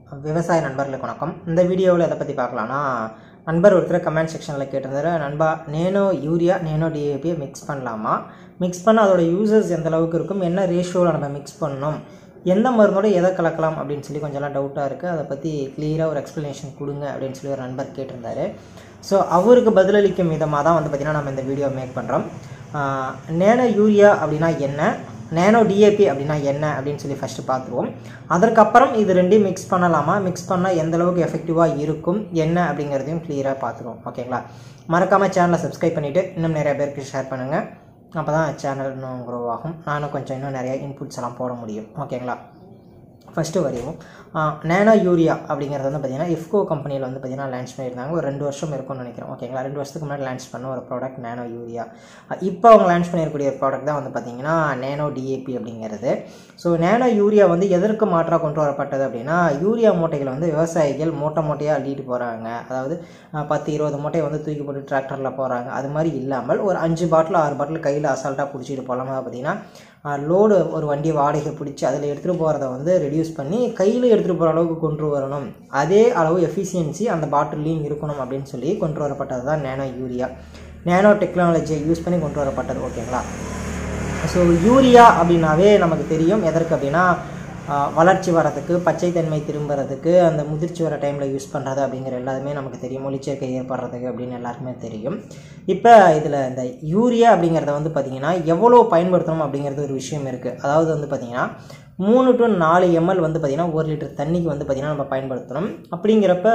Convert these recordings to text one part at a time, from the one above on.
விவசாய நண்பர்களுக்கு வணக்கம். இந்த வீடியோவில் எதை பற்றி பார்க்கலான்னா, நண்பர் ஒருத்தர் கமெண்ட் செக்ஷனில் கேட்டிருந்தாரு, நண்பா நேனோ யூரியா நேனோ டிஏபியை மிக்ஸ் பண்ணலாமா, மிக்ஸ் பண்ண அதோட யூசர்ஸ் எந்த அளவுக்கு இருக்கும், என்ன ரேஷியோவில் நம்ம மிக்ஸ் பண்ணணும், எந்த மருந்தோட எதை கலக்கலாம் அப்படின்னு சொல்லி கொஞ்சம்லாம் டவுட்டாக இருக்குது. அதை பற்றி கிளியராக ஒரு எக்ஸ்ப்ளனேஷன் கொடுங்க அப்படின்னு சொல்லி ஒரு நண்பர் கேட்டிருந்தாரு. ஸோ அவருக்கு பதிலளிக்கும் விதமாக தான் பார்த்திங்கன்னா நம்ம இந்த வீடியோ மேக் பண்ணுறோம். நேனோ யூரியா அப்படின்னா என்ன, நேனோ டிஏபி அப்படின்னா என்ன அப்படின்னு சொல்லி ஃபஸ்ட்டு பார்த்துருவோம். அதற்கப்புறம் இது ரெண்டையும் மிக்ஸ் பண்ணலாமா, மிக்ஸ் பண்ணால் எந்த அளவுக்கு எஃபெக்டிவாக இருக்கும் என்ன அப்படிங்கிறதையும் கிளியராக பார்த்துருவோம். ஓகேங்களா? மறக்காமல் சேனலை சப்ஸ்கிரைப் பண்ணிவிட்டு இன்னும் நிறைய பேருக்கு ஷேர் பண்ணுங்கள். அப்போ தான் சேனல் இன்னும் க்ரோ ஆகும், நானும் கொஞ்சம் இன்னும் நிறைய இன்புட்ஸ் எல்லாம் போட முடியும். ஓகேங்களா? ஃபஸ்ட்டு வரையும் நேனோ யூரியா அப்படிங்கிறது பார்த்திங்கன்னா இஃப்கோ கம்பெனியில் பார்த்திங்கன்னா லான்ச் பண்ணியிருந்தாங்க. ஒரு 2 வருஷம் இருக்கும்னு நினைக்கிறேன். ஓகேங்களா? 2 வருஷத்துக்கு முன்னாடி லான்ச் பண்ண ஒரு ப்ராடக்ட் நேனோ யூரியா. இப்போ அவங்க லான்ச் பண்ணியிருக்கக்கூடிய ஒரு ப்ராடக்ட் தான் பார்த்திங்கன்னா நேனோ டிஏபி அப்படிங்கிறது. ஸோ நேனோ யூரியா எதற்கு மாற்றாக கொண்டு வரப்பட்டது அப்படின்னா, யூரியா மூட்டைகள் விவசாயிகள் மூட்டையாக அள்ளிட்டு போகிறாங்க. அதாவது 10-20 மூட்டையை தூக்கி போட்டு டிராக்டரில் போகிறாங்க. அது மாதிரி இல்லாமல் ஒரு 5 பாட்டில் 6 பாட்டில் கையில் அசால்ட்டாக பிடிச்சிட்டு போகலாம். பார்த்திங்கன்னா லோடு ஒரு வண்டி வாடகை பிடிச்சி அதில் எடுத்துகிட்டு போகிறத ரெடியூஸ் பண்ணி கையில் எடுத்துகிட்டு போகிற அளவுக்கு கொண்டு வரணும். அதே அளவு எஃபிஷியன்சி அந்த பாட்டிலையும் இருக்கணும் அப்படின்னு சொல்லி கொண்டு வரப்பட்டது தான் நேனோ யூரியா. நேனோ டெக்னாலஜியை யூஸ் பண்ணி கொண்டு வரப்பட்டது. ஓகேங்களா? ஸோ யூரியா அப்படின்னாவே நமக்கு தெரியும் எதற்கு அப்படின்னா, வளர்ச்சி வரதுக்கு, பச்சைத்தன்மை திரும்புறதுக்கு, அந்த முதிர்ச்சி வர டைமில் யூஸ் பண்ணுறது அப்படிங்கிற எல்லாருமே நமக்கு தெரியும். ஒளிச்சேர்க்கை ஏற்படுறதுக்கு அப்படின்னு எல்லாருக்குமே தெரியும். இப்போ இதில் இந்த யூரியா அப்படிங்கிறத பார்த்திங்கன்னா எவ்வளோ பயன்படுத்தணும் அப்படிங்கிறது ஒரு விஷயம் இருக்குது. அதாவது பார்த்திங்கன்னா 3 to 4 ml பார்த்திங்கன்னா 1 லிட்டர் தண்ணிக்கு பார்த்திங்கன்னா நம்ம பயன்படுத்தணும். அப்படிங்கிறப்ப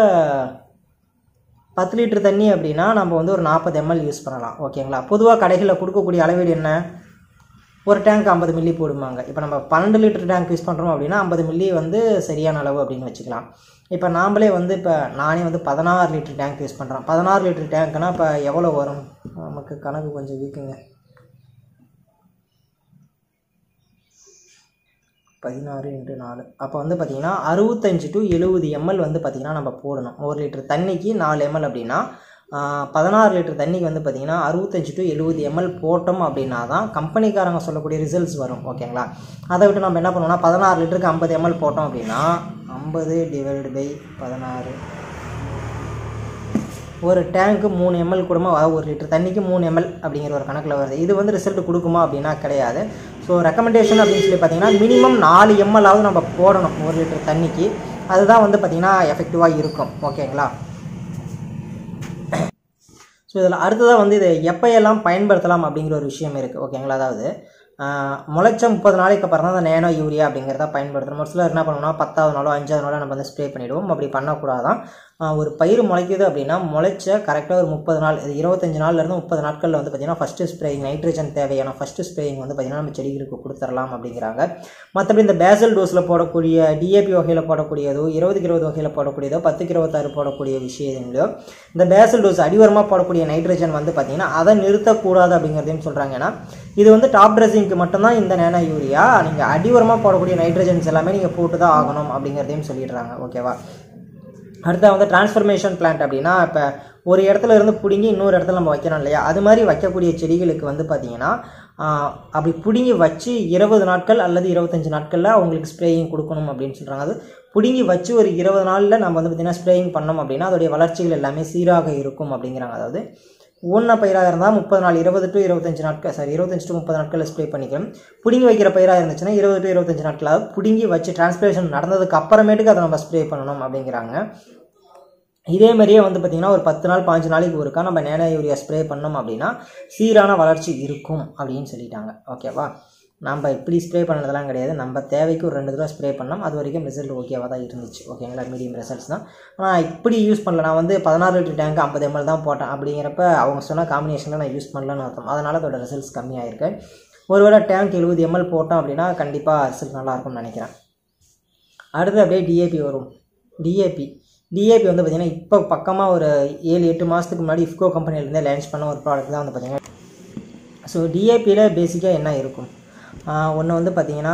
10 லிட்டர் தண்ணி அப்படின்னா நம்ம ஒரு 40 ml யூஸ் பண்ணலாம். ஓகேங்களா? பொதுவாக கடைகளில் கொடுக்கக்கூடிய அளவீடு என்ன, ஒரு டேங்க் 50 மில்லி போடுவாங்க. இப்போ நம்ம 12 லிட்டர் டேங்க் யூஸ் பண்ணுறோம் அப்படின்னா 50 மில்லி சரியான அளவு அப்படின்னு வச்சுக்கலாம். இப்போ நாம்ளே இப்போ நானே 16 லிட்டர் டேங்க் யூஸ் பண்ணுறேன். 16 லிட்டர் டேங்க்னால் இப்போ எவ்வளோ வரும், நமக்கு கணக்கு கொஞ்சம் வீக்குங்க. 16 × 4 அப்போ பார்த்திங்கன்னா 65 to 70 ml பார்த்திங்கன்னா நம்ம போடணும். 1 லிட்டர் தண்ணிக்கு 4 ml அப்படின்னா 16 லிட்டர் தண்ணிக்கு பார்த்திங்கன்னா 65 to 70 ml போட்டோம் அப்படின்னா தான் கம்பெனிக்காரங்க சொல்லக்கூடிய ரிசல்ட்ஸ் வரும். ஓகேங்களா? அதை விட்டு நம்ம என்ன பண்ணுவோம்னா 16 லிட்டருக்கு 50 ml போட்டோம் அப்படின்னா 50/16 ஒரு டேங்க்கு 3 ml கூடமா, அதாவது 1 லிட்டர் தண்ணிக்கு 3 ml அப்படிங்கிற ஒரு கணக்கில் வருது. இது ரிசல்ட் கொடுக்குமா அப்படின்னா கிடையாது. ஸோ ரெக்கமெண்டேஷன் அப்படின்னு சொல்லி பார்த்திங்கன்னா மினிமம் 4 ml ஆவது நம்ம போடணும் 1 லிட்டர் தண்ணிக்கு. அதுதான் பார்த்திங்கன்னா எஃபெக்டிவாக இருக்கும். ஓகேங்களா? ஸோ இதில் அடுத்ததாக இதை எப்போயெல்லாம் பயன்படுத்தலாம் அப்படிங்கிற ஒரு விஷயம் இருக்குது. ஓகேங்களா? அதாவது முளைச்ச 30 நாளைக்கு அப்புறம் தான் அந்த நேனோ யூரியா அப்படிங்கிறத பயன்படுத்தணும். ஒரு சிலர் என்ன பண்ணுவோம்னா 10வது நாளோ 5வது நாளோ நம்ம ஸ்ப்ரே பண்ணிவிடுவோம். அப்படி பண்ணக்கூடாதான். ஒரு பயிர் முளைக்குது அப்படின்னா முளைச்ச கரெக்டாக ஒரு 30 நாள், 25 நாள்லேருந்து 30 நாட்களில் பார்த்திங்கன்னா ஃபஸ்ட்டு ஸ்ப்ரேயிங், நைட்ரஜன் தேவையான ஃபஸ்ட்டு ஸ்ப்ரேயிங் பார்த்திங்கன்னா நம்ம செடிகளுக்கு கொடுத்துடலாம் அப்படிங்கிறாங்க. மற்றபடி இந்த பேசல் டோஸில் போடக்கூடிய டிஏபி வகையில் போடக்கூடியதோ, 20-20 வகையில் போடக்கூடியதோ, 10-26 போடக்கூடிய விஷயங்களோ, இந்த பேசல் டோஸ் அடிவரமாக போடக்கூடிய நைட்ரஜன் பார்த்திங்கன்னா அதை நிறுத்தக்கூடாது அப்படிங்கிறதையும் சொல்கிறாங்க. ஏன்னா இது டாப் ட்ரெஸ்ஸிங்க்கு மட்டும்தான் இந்த நேனோ யூரியா. நீங்கள் அடிவரமாக போடக்கூடிய நைட்ரஜன்ஸ் எல்லாமே நீங்கள் போட்டு தான் ஆகணும் அப்படிங்கிறதையும் சொல்லிடுறாங்க. ஓகேவா? அடுத்த டிரான்ஸ்ஃபர்மேஷன் பிளான்ட் அப்படின்னா, இப்போ ஒரு இடத்துல இருந்து பிடுங்கி இன்னொரு இடத்துல நம்ம வைக்கிறோம் இல்லையா, அது மாதிரி வைக்கக்கூடிய செடிகளுக்கு பார்த்திங்கன்னா அப்படி பிடுங்கி வச்சு 20 நாட்கள் அல்லது 25 நாட்களில் அவங்களுக்கு ஸ்ப்ரேயிங் கொடுக்கணும் அப்படின்னு சொல்கிறாங்க. அது பிடுங்கி வச்சு ஒரு 20 நாளில் நம்ம பார்த்திங்கன்னா ஸ்ப்ரேயிங் பண்ணோம் அப்படின்னா அதோடைய வளர்ச்சிகள் எல்லாமே சீராக இருக்கும் அப்படிங்கிறாங்க. அதாவது ஒன்றை பயிராக இருந்தால் 30 நாள், 20 to 25 நாட்கள், 25 to 30 நாட்களில் ஸ்ப்ரே பண்ணிக்கிறோம். பிடுங்கி வைக்கிற பயிராக இருந்துச்சுன்னா 20 to 25 நாட்களாக பிடுங்கி வச்சு டிரான்ஸ்பிரேஷன் நடந்ததுக்கு அப்புறமேட்டுக்கு அதை நம்ம ஸ்ப்ரே பண்ணணும் அப்படிங்கிறாங்க. இதே மாதிரியே பார்த்திங்கன்னா ஒரு 10 நாள் 15 நாளைக்கு ஒருக்கா நம்ம நேனோ யூரியா ஸ்ப்ரே பண்ணோம் அப்படின்னா சீரான வளர்ச்சி இருக்கும் அப்படின்னு சொல்லிட்டாங்க. ஓகேவா? நம்ம இப்படி ஸ்ப்ரே பண்ணதெல்லாம் கிடையாது. நம்ம தேவைக்கு ஒரு 2 தடவை ஸ்ப்ரே பண்ணோம். அது வரைக்கும் ரிசல்ட் ஓகேவாக தான் இருந்துச்சு. ஓகேங்களா? மீடியம் ரிசல்ட்ஸ் தான். ஆனால் இப்படி யூஸ் பண்ணல. நான் 16 லிட்டர் டேங்க் 50 ml தான் போட்டேன். அப்படிங்கிறப்ப அவங்க சொன்ன காம்பினேஷனில் நான் யூஸ் பண்ணலன்னு அர்த்தம். அதனால் அதோட ரிசல்ட்ஸ் கம்மியாயிருக்கு. ஒருவேளை டேங்க் 70 ml போட்டோம் அப்படின்னா கண்டிப்பாக ரிசல்ட் நல்லாயிருக்கும்னு நினைக்கிறேன். அடுத்து அப்படியே டிஏபி வரும். டிஏபி பார்த்திங்கன்னா இப்போ பக்கமாக ஒரு 7-8 மாதத்துக்கு முன்னாடி இஃப்கோ கம்பெனிலேருந்தே லான்ச் பண்ண ஒரு ப்ராடக்ட் தான் பார்த்திங்கன்னா. ஸோ டிஏபியில் பேசிக்காக என்ன இருக்கும், ஒன்று பார்த்திங்கன்னா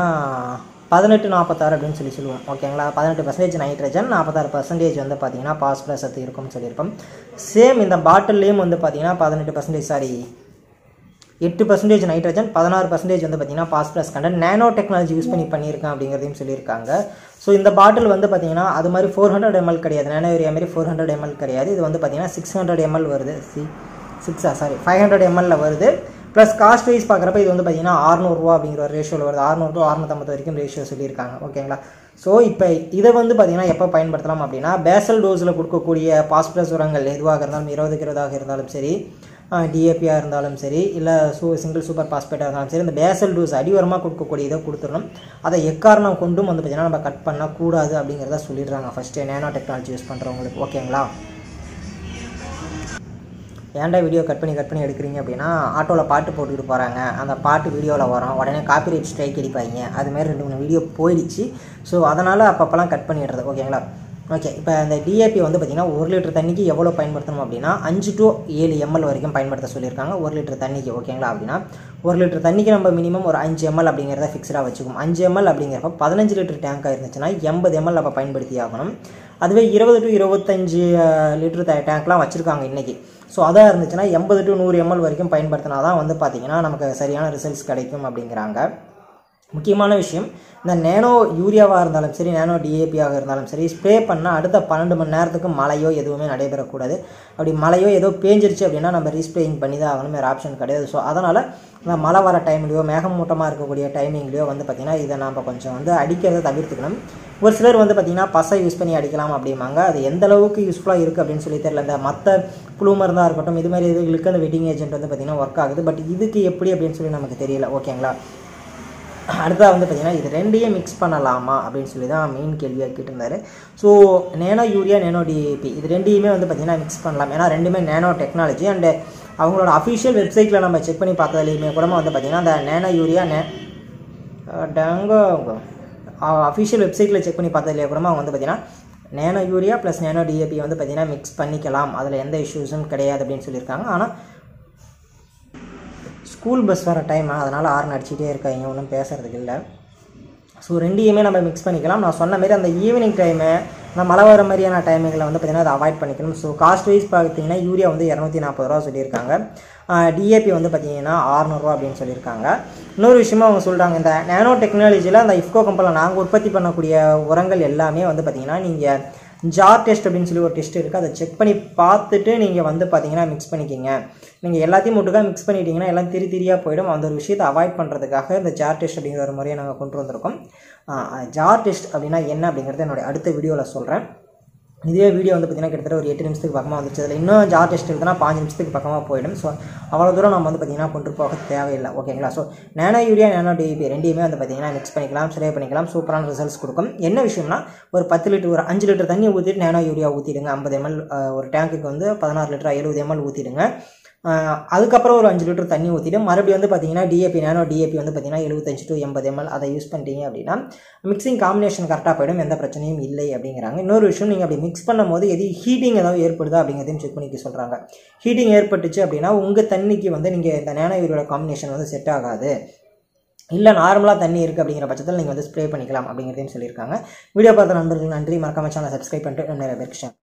18-46 அப்படின்னு சொல்லுவோம். ஓகேங்களா? 18% நைட்ரஜன், 46% பார்த்திங்கன்னா பாஸ்பரஸ் சத்து இருக்கும்னு சொல்லியிருப்போம். சேம் இந்த பாட்டில்லையும் பார்த்திங்கன்னா 18% 8% நைட்ரஜன், 16% வந்து பார்த்தீங்கன்னா phosphorus content, nano technology use பண்ணி பண்ணியிருக்கேன் அப்படிங்கிறதையும் சொல்லியிருக்காங்க. ஸோ இந்த பாட்டில் வந்து பார்த்தீங்கன்னா அது மாதிரி 400 ml கிடையாது, நேனோ யூரியா மாதிரி 400 ml கிடையாது. இது வந்து பார்த்தீங்கன்னா 600 ml வருது, 500 ml வருது. ப்ளஸ் காஸ்ட் வைஸ் பார்க்குறப்ப இது வந்து பார்த்தீங்கன்னா 600 ரூபா அப்படிங்கிற ஒரு ரேஷியோவில் வருது. 600 to 650 வரைக்கும் ரேஷியோ சொல்லியிருக்காங்க. ஓகேங்களா. ஸோ இப்போ இதை வந்து பார்த்தீங்கன்னா எப்போ பயன்படுத்தலாம் அப்படின்னா, பேசல் டோஸில் கொடுக்கக்கூடிய பாஸ்பரஸ் உரங்கள் எதுவாக இருந்தாலும் 20க்கு 20 இருந்தாலும் சரி, டிஏபியாக இருந்தாலும் சரி, இல்லை சிங்கிள் சூப்பர் பாஸ்பேட்டாக இருந்தாலும் சரி, இந்த பேசல் டோஸ் அடிவரமாக கொடுக்கக்கூடிய இதை கொடுத்துடணும். அதை எக்காரணம் கொண்டும் வந்து பார்த்தீங்கன்னா நம்ம கட் பண்ணக்கூடாது அப்படிங்கிறத சொல்லிடுறாங்க ஃபஸ்ட்டு நேனோ டெக்னாலஜி யூஸ் பண்ணுறவங்களுக்கு. ஓகேங்களா. ஏன்டா வீடியோ கட் பண்ணி எடுக்கிறீங்க அப்படின்னா, ஆட்டோவில் பாட்டு போட்டுக்கிட்டு போகிறாங்க, அந்த பாட்டு வீடியோவில் வரும், உடனே காப்பிரைட் ஸ்ட்ரைக் அடிப்பாங்க. அதுமாதிரி 2-3 வீடியோ போயிடுச்சு. ஸோ அதனால் அப்பப்போலாம் கட் பண்ணிடுறது. ஓகேங்களா. ஓகே, இப்போ இந்த டிஏபி வந்து பார்த்திங்கன்னா 1 லிட்டர் தண்ணிக்கு எவ்வளோ பயன்படுத்தணும் அப்படின்னா 5 to 7 ml வரைக்கும் பயன்படுத்த சொல்லியிருக்காங்க 1 லிட்டர் தண்ணிக்கு. ஓகேங்களா. அப்படின்னா 1 லிட்டர் தண்ணிக்கு நம்ம மினிமம் ஒரு 5 ml அப்படிங்கிறத ஃபிக்ஸ்டாக வச்சுக்கும். 5 ml அப்படிங்கிறப்ப 15 லிட்டர் டேங்காக இருந்துச்சுன்னா 80 ml அப்போ பயன்படுத்தி ஆகணும். அதுவே 20 to 25 லிட்டர் டேங்க்லாம் வச்சுருக்காங்க இன்றைக்கி. ஸோ அதாக இருந்துச்சுன்னா 80 to 100 ml வரைக்கும் பயன்படுத்தினா தான் வந்து பார்த்திங்கன்னா நமக்கு சரியான ரிசல்ட்ஸ் கிடைக்கும் அப்படிங்கிறாங்க. முக்கியமான விஷயம், இந்த நேனோ யூரியாவாக இருந்தாலும் சரி, நேனோ டிஏபியாக இருந்தாலும் சரி, ஸ்ப்ரே பண்ணால் அடுத்த 12 மணி நேரத்துக்கு மழையோ எதுவுமே நடைபெறக்கூடாது. அப்படி மழையோ ஏதோ பேஞ்சிருச்சு அப்படின்னா நம்ம ரீஸ்ப்ரேயிங் பண்ணி தான் ஆகணும், வேறு ஆப்ஷன் கிடையாது. ஸோ அதனால் இந்த மழை வர டைம்லையோ மேகமூட்டமாக இருக்கக்கூடிய டைமிங்லேயோ வந்து பார்த்திங்கன்னா இதை நம்ம கொஞ்சம் வந்து அடிக்கிறத தவிர்த்துக்கணும். ஒரு சிலர் வந்து பார்த்திங்கன்னா பசை யூஸ் பண்ணி அடிக்கலாம் அப்படிம்பாங்க. அது எந்த அளவுக்கு யூஸ்ஃபுல்லாக இருக்குது அப்படின்னு சொல்லி தெரியல. இந்த மற்ற புழு மருந்தாக இருக்கட்டும், இது மாதிரி இதுகளுக்கு அந்த வெட்டிங் ஏஜென்ட் வந்து பார்த்திங்கன்னா ஒர்க் ஆகுது. பட் இதுக்கு எப்படி அப்படின்னு சொல்லி நமக்கு தெரியல. ஓகேங்களா. அடுத்ததாக வந்து பார்த்திங்கன்னா இது ரெண்டையும் மிக்ஸ் பண்ணலாமா அப்படின்னு சொல்லி தான் மெயின் கேள்வியாக கேட்டிருந்தார். So nano urea, nano DAP இது ரெண்டையுமே வந்து பார்த்திங்கன்னா மிக்ஸ் பண்ணலாம். ஏன்னா ரெண்டுமே நேனோ டெக்னாலஜி. அண்டு அவங்களோட அஃபிஷியல் வெப்சைட்டில் நம்ம செக் பண்ணி பார்த்ததுலேயுமே கூட வந்து பார்த்திங்கன்னா அந்த நேனோ யூரியா அஃபிஷியல் வெப்சைட்டில் செக் பண்ணி பார்த்ததுலேயே கூட அவங்க வந்து பார்த்திங்கன்னா nano urea plus nano DAP வந்து பார்த்திங்கன்னா மிக்ஸ் பண்ணிக்கலாம், அதில் எந்த இஷ்யூஸும் கிடையாது அப்படின்னு சொல்லியிருக்காங்க. ஆனால் ஸ்கூல் பஸ் வர டைம், அதனால் ஹார்ன் அடிச்சுட்டே இருக்காங்க, ஒன்றும் பேசுகிறதுக்கு இல்லை. ஸோ ரெண்டையுமே நம்ம மிக்ஸ் பண்ணிக்கலாம். நான் சொன்ன மாதிரி அந்த ஈவினிங் டைமு, அந்த மழை வர மாதிரியான டைமிங்கில் வந்து பார்த்திங்கன்னா அதை அவாய்ட் பண்ணிக்கணும். ஸோ காஸ்ட் வைஸ் பார்த்திங்கன்னா யூரியா வந்து 240 ரூபா சொல்லியிருக்காங்க, டிஏபி வந்து பார்த்திங்கன்னா 600 ரூபா அப்படின்னு சொல்லியிருக்காங்க. இன்னொரு விஷயமா அவங்க சொல்கிறாங்க, இந்த நேனோ டெக்னாலஜியில் அந்த இஃப்கோ கம்பெனியில் நாங்கள் உற்பத்தி பண்ணக்கூடிய உரங்கள் எல்லாமே வந்து பார்த்திங்கன்னா நீங்கள் ஜார் டெஸ்ட் அப்படின்னு சொல்லி ஒரு டெஸ்ட் இருக்குது, அதை செக் பண்ணி பார்த்துட்டு நீங்கள் வந்து பார்த்தீங்கன்னா மிக்ஸ் பண்ணிக்கிங்க. நீங்கள் எல்லாத்தையும் ஒட்டுக்காக மிக்ஸ் பண்ணிட்டீங்கன்னா எல்லாம் திரியாக போயிடும். அந்த ஒரு விஷயத்தை அவாய்ட் பண்ணுறதுக்காக இந்த ஜார் டெஸ்ட் அப்படிங்கிற ஒரு முறையை நாங்கள் கொண்டு வந்திருக்கோம். ஜார் டெஸ்ட் அப்படின்னா என்ன அப்படிங்கிறத என்னுடைய அடுத்த வீடியோவில் சொல்கிறேன். இதே வீடியோ வந்து பார்த்திங்கன்னா கிட்டத்தட்ட ஒரு 8 நிமிஷத்துக்கு பக்கமாக வந்துச்சு. அதில் இன்னும் ஜார் டெஸ்ட் எழுதுனா 5 நிமிஷத்துக்கு பக்கமாக போயிடும். ஸோ அவ்வளோ தூரம் நம்ம வந்து பார்த்திங்கன்னா கொண்டு போக தேவையில்லை. ஓகேங்களா. So nano urea, nano DAP ரெண்டையுமே வந்து பார்த்திங்கன்னா மிக்ஸ் பண்ணிக்கலாம், ஸ்ப்ரே பண்ணிக்கலாம், சூப்பரான ரிசல்ட்ஸ் கொடுக்கும். என்ன விஷயம்னா, ஒரு 10 லிட்டர் ஒரு 5 லிட்டர் தண்ணி ஊற்றிட்டு நேனோ யூரியா ஊற்றிடுங்க. 50 ml ஒரு டேங்க்குக்கு வந்து 16 லிட்டர் 70 ml ஊற்றிடுங்க. அதுக்கப்புறம் ஒரு 5 லிட்டர் தண்ணி ஊற்றிட்டு மறுபடியும் வந்து பார்த்திங்கன்னா டிஏபி, நேனோ டிஏபி வந்து பார்த்திங்கன்னா 75 to 80 ml அதை யூஸ் பண்ணிட்டீங்க அப்படின்னா மிக்சிங் காம்பினேஷன் கரெக்டாக போயிடும், எந்த பிரச்சனையும் இல்லை அப்படிங்கிறாங்க. இன்னொரு விஷயம், நீங்கள் அப்படி மிக்ஸ் பண்ணும் போது ஹீட்டிங் ஏதாவது ஏற்படுதா அப்படிங்கிறதையும் செக் பண்ணிக்க சொல்கிறாங்க. ஹீட்டிங் ஏற்பட்டுச்சு அப்படின்னா உங்கள் தண்ணிக்கு வந்து நீங்கள் இந்த நேனோ யூரியோட காம்பினேஷன் வந்து செட் ஆகாது, இல்லை நார்மலாக தண்ணி இருக்குது அப்படிங்கிற பட்சத்தில் நீங்கள் வந்து ஸ்ப்ரே பண்ணிக்கலாம் அப்படிங்கிறதையும் சொல்லியிருக்காங்க. வீடியோ பார்த்த நண்பர்கள் நன்றி. மறக்காம சேனலை சப்ஸ்கிரைப் பண்ணிட்டு நிறைய பேருக்கு